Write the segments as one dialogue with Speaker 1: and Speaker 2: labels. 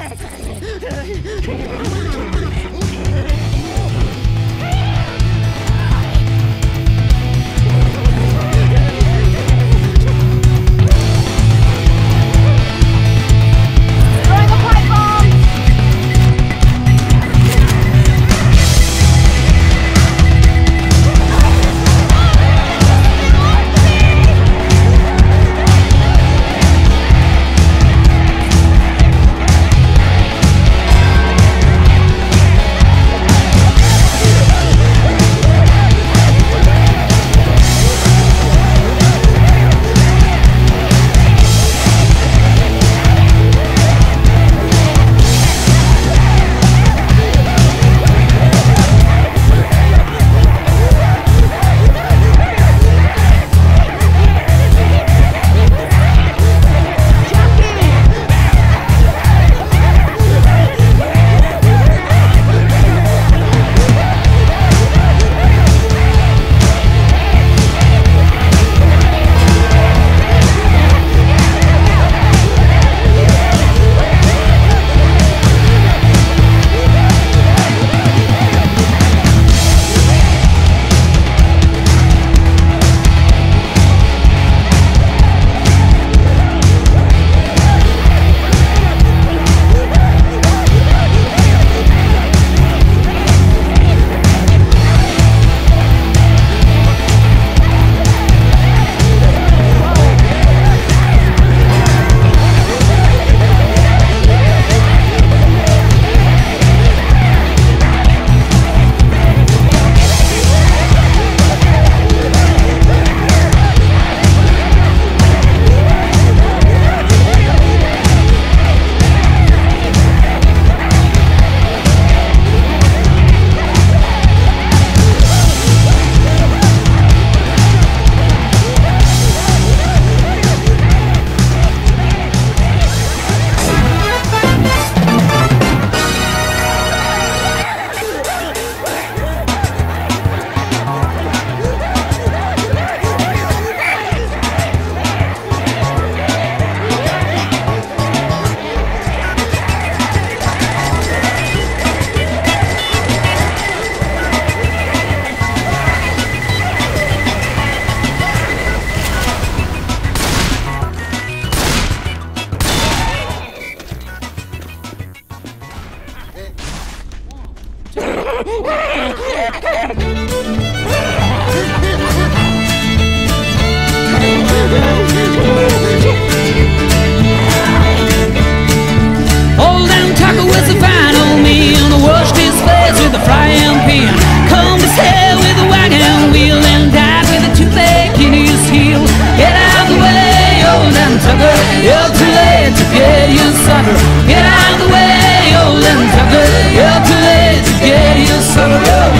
Speaker 1: Old down Tucker was a fine old man who washed his face with a frying pan, combed his hair with a wagon wheel, and died with a toothache in his heel. Get out of the way, old down Tucker, you're too late to get your supper. Get out of the way, old down Tucker, you're too late to get your supper.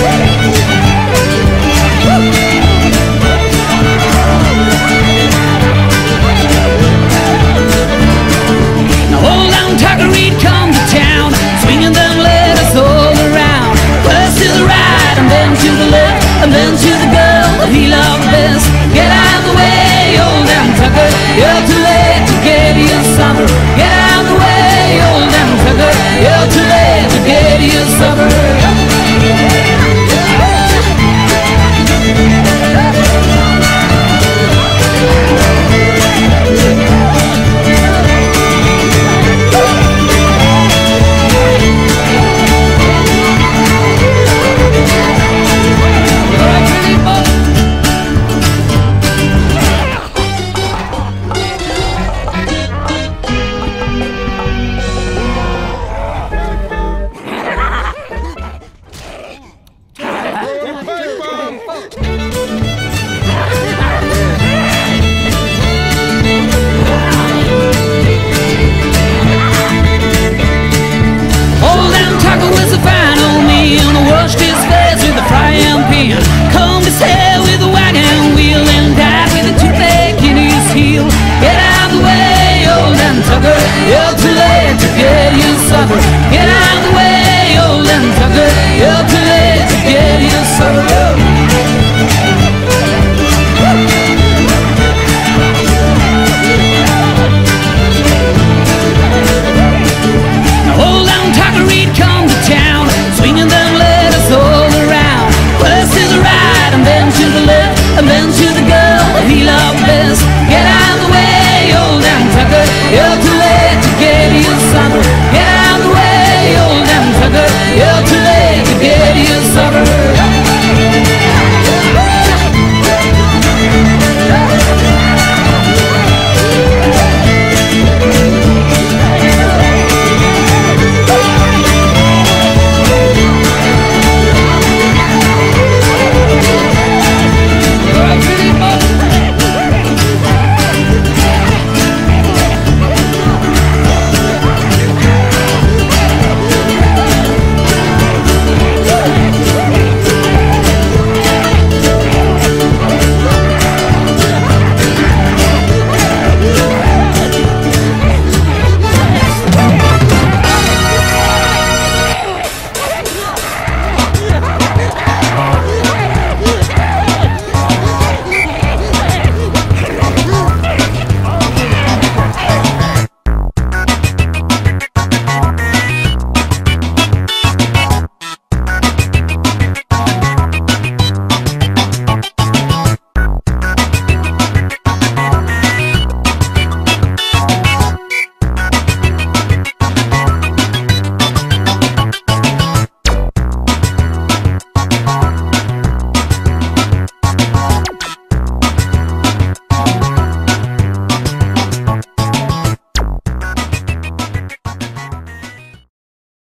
Speaker 1: Old down Tucker, he'd come to town, swinging them letters all around. First to the right, and then to the left, and then to the girl that he loved best. Get out of the way, old down Tucker, you're too late to get your supper. Get out of the way, old down Tucker, you're too late to get your supper. You're too late to get your supper. Get out.